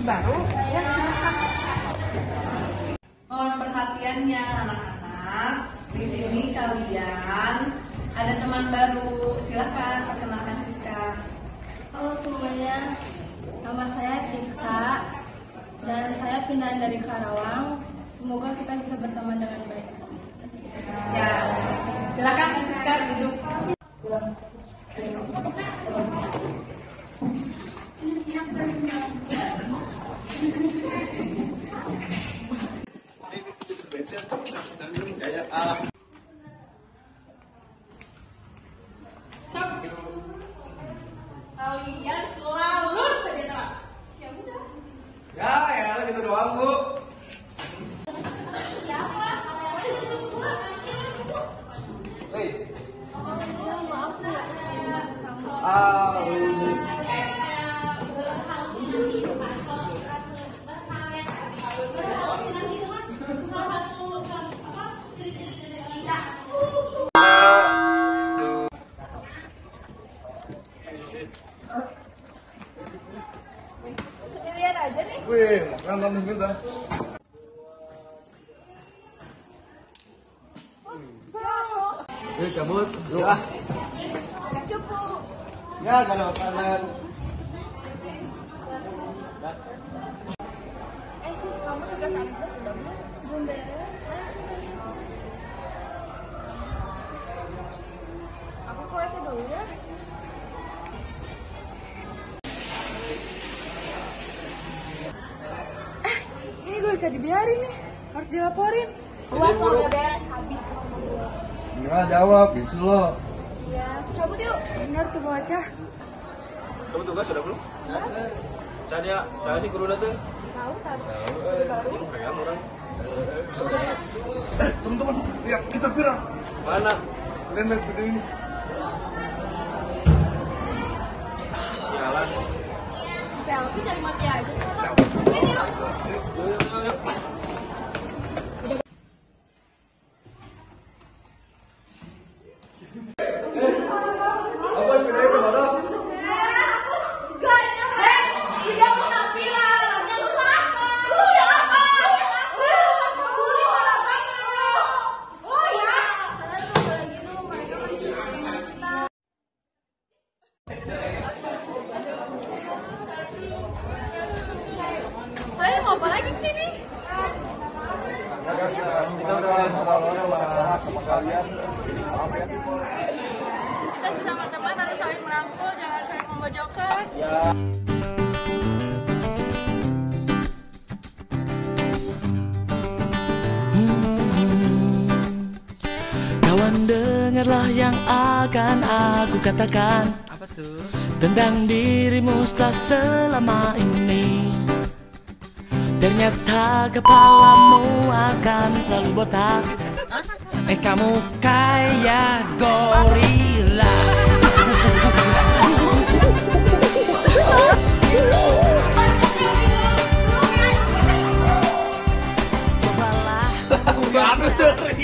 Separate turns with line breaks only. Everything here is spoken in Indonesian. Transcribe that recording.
baru. Ya.
Mohon perhatiannya anak-anak. Di sini kalian ada teman baru. Silakan perkenalkan Siska.
Halo semuanya, nama saya Siska dan saya pindahan dari Karawang. Semoga kita bisa berteman dengan baik.
Ya, silakan Siska duduk. Kalian selalu saja telat. Ya udah.
Ya gitu doang, Bu.
Siapa?
Hei.
Oh, maaf nggak kesini sama.
Sendirian aja nih.
Wih, makan minta. Cabut. Yuk ah.
Cukup.
Ya, kalau makanan.
Sis, kamu tugas akhir udah belum? Belum beres. Aku ke WC dulu ya.
Ini gak bisa dibiarin nih, harus dilaporin.
Uas lo udah beres habis sama gue.
Ya, jawab, bisu lo.
Ya, cabut yuk.
Bener tuh bocah.
Kamu tugas sudah belum? Saya sih guru datang.
Tahu.
Kayak orang. Teman-teman, lihat kita viral. Mana? Kalian lihat video ini. Sialan.
Selfie cari mati aja.
Apa sepeda itu mana?
Kalian mau apa lagi di sini?
Kita udah ngobrol masalah sama kalian. Maaf ya.
Kita sesama teman harus saling merangkul, jangan saling memojokkan.
Kawan, dengarlah yang akan aku katakan.
Apa tuh?
Tentang dirimu setelah selama ini. Ternyata kepalamu akan selalu botak. Kamu kayak gorila. Cobalah.